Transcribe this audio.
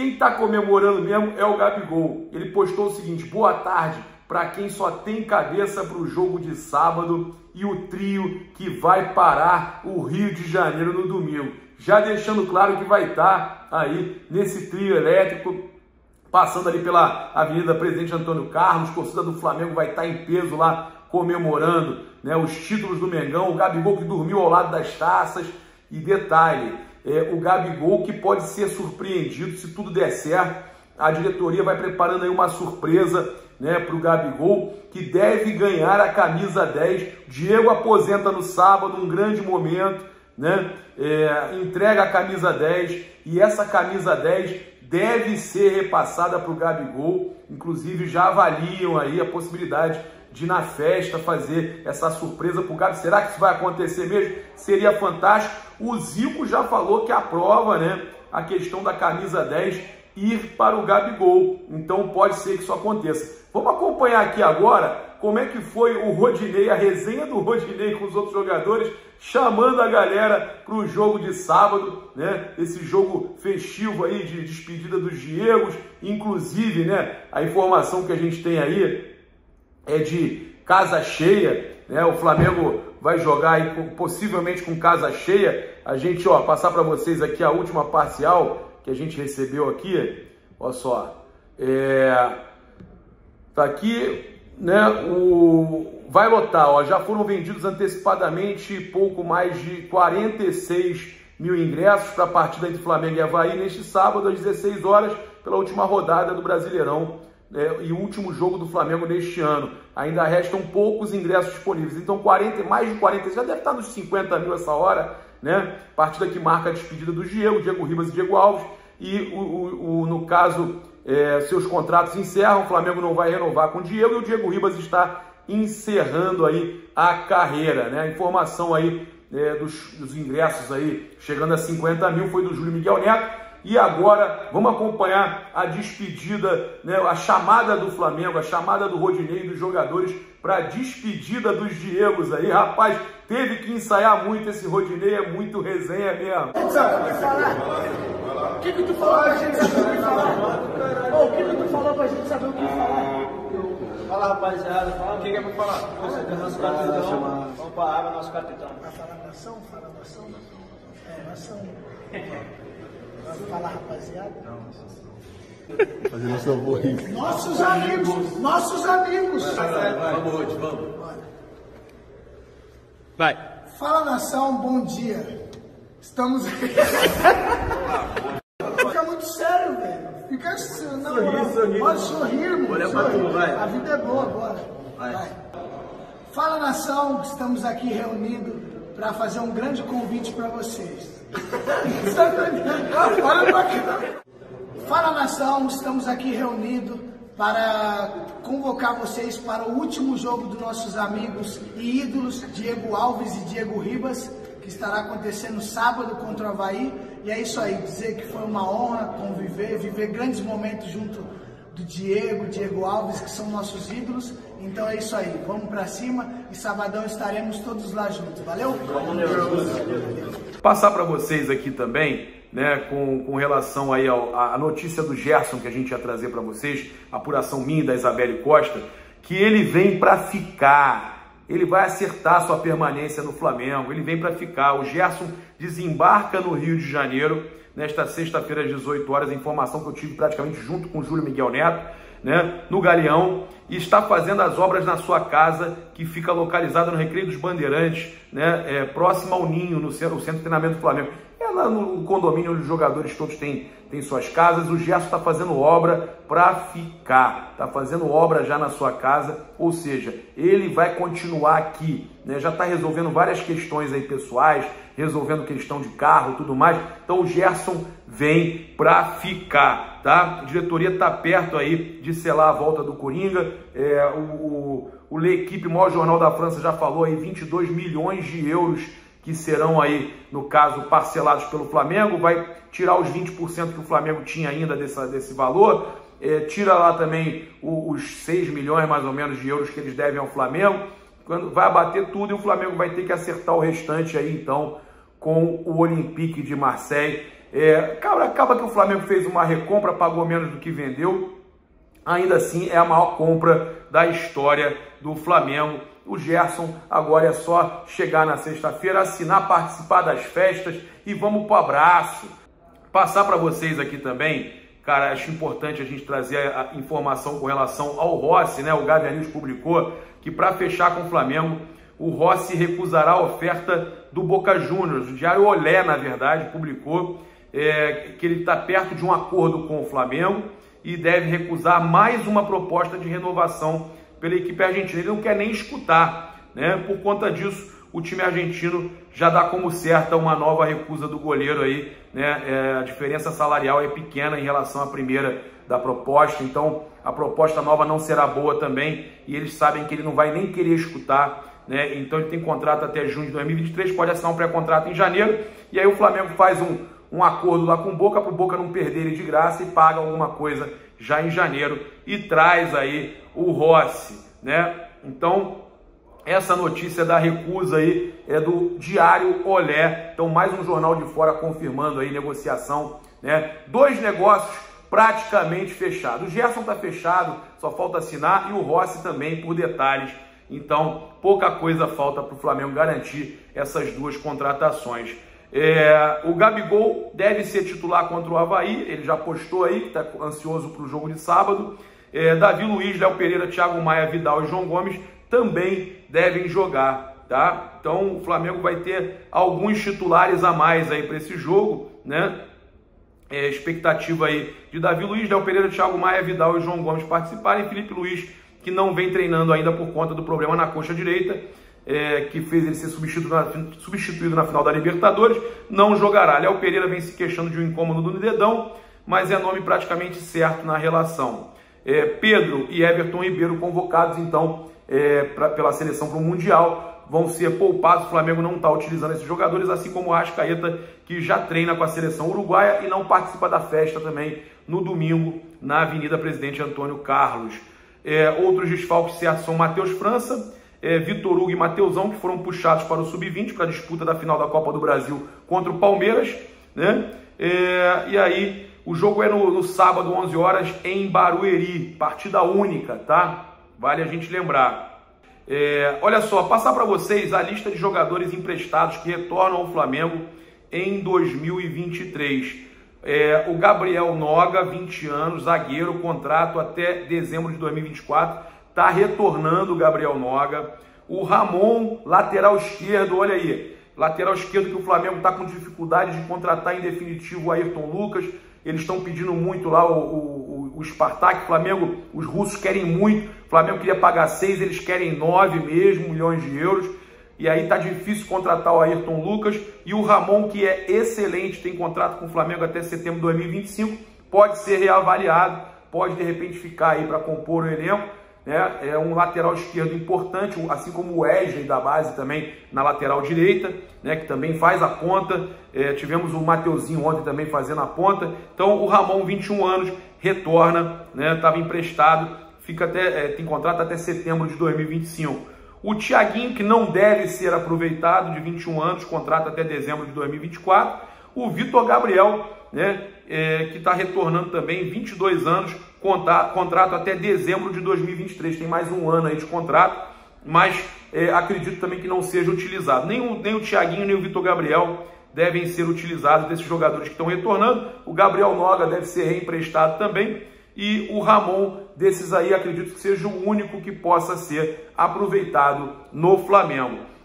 quem está comemorando mesmo é o Gabigol. Ele postou o seguinte: boa tarde para quem só tem cabeça para o jogo de sábado e o trio que vai parar o Rio de Janeiro no domingo. Já deixando claro que vai estar aí nesse trio elétrico, passando ali pela Avenida Presidente Antônio Carlos. Torcida do Flamengo vai estar em peso lá comemorando, né, os títulos do Mengão. O Gabigol que dormiu ao lado das taças. E detalhe, o Gabigol que pode ser surpreendido se tudo der certo. A diretoria vai preparando aí uma surpresa, né, para o Gabigol, que deve ganhar a camisa 10. Diego aposenta no sábado, um grande momento, né? Entrega a camisa 10 e essa camisa 10 deve ser repassada para o Gabigol. Inclusive já avaliam aí a possibilidade de na festa fazer essa surpresa para o Gabi. Será que isso vai acontecer mesmo? Seria fantástico. O Zico já falou que aprova, né, a questão da camisa 10 ir para o Gabigol. Então pode ser que isso aconteça. Vamos acompanhar aqui agora como é que foi o Rodinei, a resenha do Rodinei com os outros jogadores, chamando a galera para o jogo de sábado, né? Esse jogo festivo aí de despedida dos Diegos. Inclusive, né, a informação que a gente tem aí é de casa cheia, né? O Flamengo vai jogar aí possivelmente com casa cheia. A gente, ó, passar para vocês aqui a última parcial que a gente recebeu aqui. Olha só, tá aqui, né? Vai lotar, ó, já foram vendidos antecipadamente pouco mais de 46 mil ingressos para a partida entre Flamengo e Avaí neste sábado às 16 horas pela última rodada do Brasileirão, e o último jogo do Flamengo neste ano. Ainda restam poucos ingressos disponíveis, então mais de 40, já deve estar nos 50 mil essa hora, né? Partida que marca a despedida do Diego Ribas e Diego Alves, e no caso, seus contratos encerram. O Flamengo não vai renovar com o Diego e o Diego Ribas está encerrando aí a carreira, né? A informação aí dos ingressos aí chegando a 50 mil foi do Júlio Miguel Neto. E agora vamos acompanhar a despedida, né, a chamada do Flamengo, a chamada do Rodinei e dos jogadores para a despedida dos Diegos aí. Rapaz, teve que ensaiar muito esse Rodinei, é muito resenha mesmo. O que tu falou pra gente saber o que falar? O que tu falou pra gente saber o que falar? Fala, rapaziada, fala o que é pra falar. Você tem nosso capitão, vamos pra água, nosso capitão. Fala nação, nação. Fala, rapaziada. Fazendo seu avô aí. Nossos amigos. Vamos, Rod, vamos. Vai. Fala, nação, bom dia. Estamos aqui. Fica muito sério, velho. Fica assim, na moral. Pode sorrir, irmão. Olha pra tu, vai. A vida é boa agora. Vai. Fala, nação, estamos aqui reunidos para fazer um grande convite para vocês. Fala, nação, estamos aqui reunidos para convocar vocês para o último jogo dos nossos amigos e ídolos Diego Alves e Diego Ribas, que estará acontecendo sábado contra o Avaí. E é isso aí, dizer que foi uma honra conviver, viver grandes momentos junto do Diego Alves, que são nossos ídolos. Então é isso aí, vamos pra cima e sabadão estaremos todos lá juntos, valeu? Passar para vocês aqui também, né, com relação aí à notícia do Gerson que a gente ia trazer para vocês, a apuração minha da Isabelle Costa, que ele vem para ficar, ele vai acertar sua permanência no Flamengo, ele vem para ficar. O Gerson desembarca no Rio de Janeiro nesta sexta-feira às 18 horas, a informação que eu tive praticamente junto com o Júlio Miguel Neto, né, no Galeão, e está fazendo as obras na sua casa, que fica localizada no Recreio dos Bandeirantes, né, próximo ao Ninho, no centro de treinamento do Flamengo. É lá no condomínio onde os jogadores todos têm suas casas. O Gerson está fazendo obra para ficar, está fazendo obra já na sua casa, ou seja, ele vai continuar aqui, né? Já está resolvendo várias questões aí pessoais, resolvendo questão de carro, tudo mais. Então o Gerson vem para ficar, tá? A diretoria está perto aí de selar a volta do Coringa. O L'Equipe, maior jornal da França, já falou aí 22 milhões de euros que serão aí, no caso, parcelados pelo Flamengo. Vai tirar os 20% que o Flamengo tinha ainda desse valor, tira lá também os 6 milhões mais ou menos de euros que eles devem ao Flamengo. Quando vai abater tudo, e o Flamengo vai ter que acertar o restante aí então com o Olympique de Marseille. Acaba que o Flamengo fez uma recompra, pagou menos do que vendeu. Ainda assim, é a maior compra da história do Flamengo. O Gerson agora é só chegar na sexta-feira, assinar, participar das festas e vamos pro abraço. Passar para vocês aqui também, cara, acho importante a gente trazer a informação com relação ao Rossi, né? O Gávea News publicou que para fechar com o Flamengo, o Rossi recusará a oferta do Boca Juniors. O Diário Olé, na verdade, publicou que ele está perto de um acordo com o Flamengo e deve recusar mais uma proposta de renovação pela equipe argentina. Ele não quer nem escutar, né? Por conta disso, o time argentino já dá como certa uma nova recusa do goleiro aí, né? A diferença salarial é pequena em relação à primeira da proposta, então a proposta nova não será boa também e eles sabem que ele não vai nem querer escutar, né? Então ele tem contrato até junho de 2023, pode assinar um pré-contrato em janeiro e aí o Flamengo faz um acordo lá com o Boca, para o Boca não perder ele de graça e paga alguma coisa já em janeiro e traz aí o Rossi, né? Então, essa notícia da recusa aí é do Diário Olé, então mais um jornal de fora confirmando aí negociação, né? 2 negócios praticamente fechados. O Gerson está fechado, só falta assinar e o Rossi também por detalhes. Então, pouca coisa falta para o Flamengo garantir essas 2 contratações. O Gabigol deve ser titular contra o Avaí, ele já postou aí que está ansioso para o jogo de sábado. Davi Luiz, Léo Pereira, Thiago Maia, Vidal e João Gomes também devem jogar, tá? Então o Flamengo vai ter alguns titulares a mais aí para esse jogo, né? Expectativa aí de Davi Luiz, Léo Pereira, Thiago Maia, Vidal e João Gomes participarem. Felipe Luiz, que não vem treinando ainda por conta do problema na coxa direita, que fez ele ser substituído na final da Libertadores, não jogará. Léo Pereira vem se queixando de um incômodo no dedão, mas é nome praticamente certo na relação. Pedro e Everton Ribeiro convocados então pela seleção para o Mundial, vão ser poupados. O Flamengo não está utilizando esses jogadores, assim como o Arrascaeta, que já treina com a seleção uruguaia e não participa da festa também no domingo na Avenida Presidente Antônio Carlos. Outros desfalques certos são Matheus França, Vitor Hugo e Mateusão, que foram puxados para o Sub-20 para a disputa da final da Copa do Brasil contra o Palmeiras, né? E aí o jogo é no sábado, 11 horas, em Barueri, partida única, tá? Vale a gente lembrar. Olha só, passar para vocês a lista de jogadores emprestados que retornam ao Flamengo em 2023. O Gabriel Noga, 20 anos, zagueiro, contrato até dezembro de 2024. Está retornando o Gabriel Noga. O Ramon, lateral esquerdo, olha aí. Lateral esquerdo que o Flamengo está com dificuldade de contratar em definitivo o Ayrton Lucas. Eles estão pedindo muito lá o Spartak. Flamengo, os russos querem muito. O Flamengo queria pagar 6, eles querem 9 mesmo, milhões de euros. E aí tá difícil contratar o Ayrton Lucas. E o Ramon, que é excelente, tem contrato com o Flamengo até setembro de 2025. Pode ser reavaliado, pode de repente ficar aí para compor o elenco. É um lateral esquerdo importante, assim como o Wesley da base também na lateral direita, né, que também faz a ponta. Tivemos o Mateuzinho ontem também fazendo a ponta. Então o Ramon, 21 anos, retorna, né, estava emprestado, tem contrato até setembro de 2025. O Thiaguinho, que não deve ser aproveitado, de 21 anos, contrato até dezembro de 2024. O Vitor Gabriel, né, que está retornando também, 22 anos, contrato até dezembro de 2023, tem mais um ano aí de contrato, mas acredito também que não seja utilizado. Nem o Thiaguinho, nem o Vitor Gabriel devem ser utilizados desses jogadores que estão retornando. O Gabriel Noga deve ser reemprestado também, e o Ramon, desses aí, acredito que seja o único que possa ser aproveitado no Flamengo.